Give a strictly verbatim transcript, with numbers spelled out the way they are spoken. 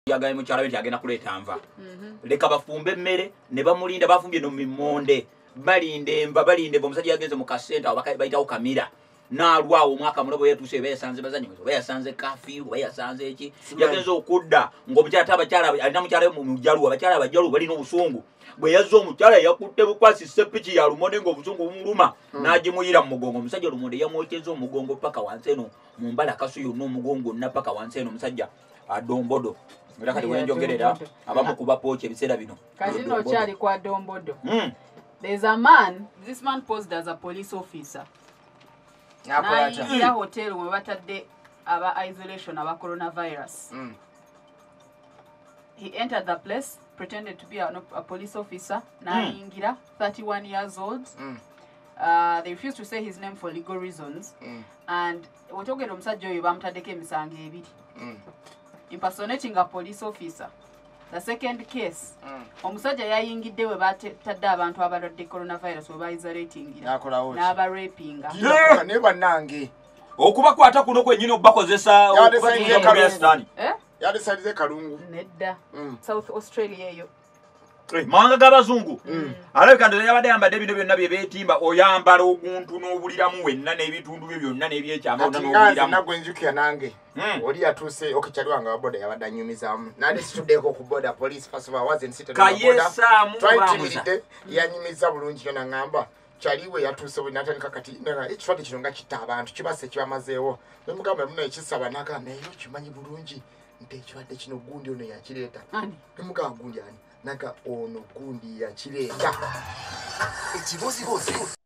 yagaye mukyala we agenda kuleeta anva leka bafumbe emmere ne bamulinda bafumbye no mimonde balinde enva balinde omusajja yagenze mu kasenta bayitawo kamira nalwawo omwaka muno bwe yetuuse beyasanze bazanyi bwe yasanze kafiru bwe yasanze eki yagenze okudda ng'omukyala tabakyala alina mukyala we mu mujalu abakyala abajalu balina obusungu bwe yazza omukyala yakutte bukwasi sepiki ya lumonde ng'obusungu bumuluma n'agimuyira mu mugongo omusajja lumonde yamwokeza omugongo paka wansi eno mu mbala kasu yonna omugongo onna paka wansi eno omusajja adombodo Mira kati wenjogerera abamu kuba poche ebiseera bino. Kazino chali kwa dombodo. Mm. There's a man, this man posed as a police officer. Na ya hotel we batadde aba isolation aba coronavirus. Mm. He entered the place pretended to be a, a police officer. Na mm. ingira thirty-one years old. Mm. Uh, they refused to say his name for legal reasons. Mm. And wotogera omusajja oyo bamutaddeko emisango ebiri. Mm. Impersonating a police officer. The second case, omusajja yayingidde we batadde abantu abalwadde coronavirus we baisolating n'aba rapinga ne bannange okubakwata kuno kwennyini okubakozesa okubatinga mu restaurant yadesalize kalungu nedda South Australia eyo mawanga g'abazungu alabika ndoza yabadde yambadde bino byonna bye beetimba oyambala oguntu n'obuliramu wenna n'ebitundu bye byonna n'ebyekyama onna n'obuliramu nagwe njukira nange oli yatuuse okikyaliwanga wa boda yabadde anyumizamu nali situddeko ku boda police first of all wasn't seated on the border twayitiridde yanyumiza bulungi yona ngamba kyaliwe yatuuse bwe natandika kati ekifadde kino nga kitta abantu kibase kibamazeewo nemugamba muno ekisaba nagamba eyo kimanyi bulungi nti ekibadde kino gundi ono yakireeta nemugamba gundi ani naga ono gundi yakireeta ekibozibozi